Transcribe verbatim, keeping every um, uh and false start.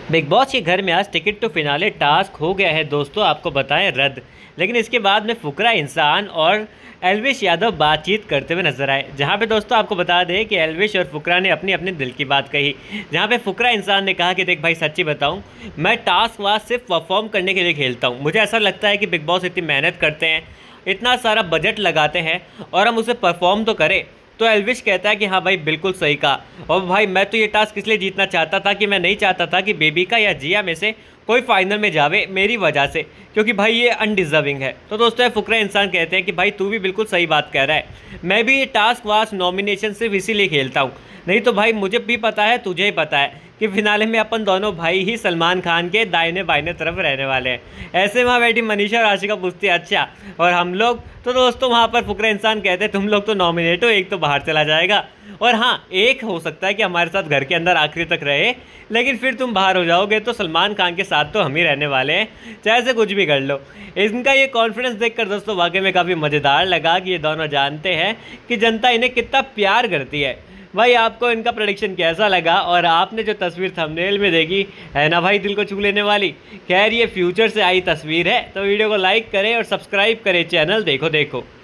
Big boss के घर में आज टिकट टू फिनाले टास्क हो गया है दोस्तों, आपको बताएं रद्द। लेकिन इसके बाद में फुकरा इंसान और एल्विश यादव बातचीत करते हुए नजर आए, जहां पे दोस्तों आपको बता दें कि एल्विश और फुकरा ने अपनी अपने दिल की बात कही। जहां पे फुकरा इंसान ने कहा कि देख भाई सच्ची बताऊं, मैं टास्क वास सिर्फ परफॉर्म करने के लिए खेलता हूं। मुझे ऐसा लगता है कि बिग बॉस इतनी मेहनत करते हैं, इतना सारा बजट लगाते हैं और हम उसे परफॉर्म तो करें। तो एल्विश कहता है कि हाँ भाई बिल्कुल सही कहा, और भाई मैं तो ये टास्क इसलिए जीतना चाहता था कि मैं नहीं चाहता था कि बेबिका या जिया में से कोई फाइनल में जावे मेरी वजह से, क्योंकि भाई ये अनडिजर्विंग है। तो दोस्तों ये फुकरा इंसान कहते हैं कि भाई तू भी बिल्कुल सही बात कह रहा है, मैं भी ये टास्क वास नॉमिनेशन सिर्फ इसीलिए खेलता हूँ। नहीं तो भाई मुझे भी पता है, तुझे ही पता है कि फिनाले में अपन दोनों भाई ही सलमान खान के दाहिने बाइने तरफ रहने वाले हैं। ऐसे वहाँ बैठी मनीषा और आशिका पूछती है अच्छा और हम लोग, तो दोस्तों वहाँ पर फुकरा इंसान कहते हैं तुम लोग तो नॉमिनेट हो, एक तो बाहर चला जाएगा और हाँ एक हो सकता है कि हमारे साथ घर के अंदर आखिरी तक रहे, लेकिन फिर तुम बाहर हो जाओगे तो सलमान खान के साथ तो हम ही रहने वाले हैं, चाहे से कुछ भी कर लो। इनका ये कॉन्फिडेंस देखकर दोस्तों वाकई में काफ़ी मज़ेदार लगा कि ये दोनों जानते हैं कि जनता इन्हें कितना प्यार करती है। भाई आपको इनका प्रेडिक्शन कैसा लगा, और आपने जो तस्वीर थंबनेल में देखी है ना भाई दिल को छू लेने वाली, खैर ये फ्यूचर से आई तस्वीर है। तो वीडियो को लाइक करें और सब्सक्राइब करें चैनल देखो देखो।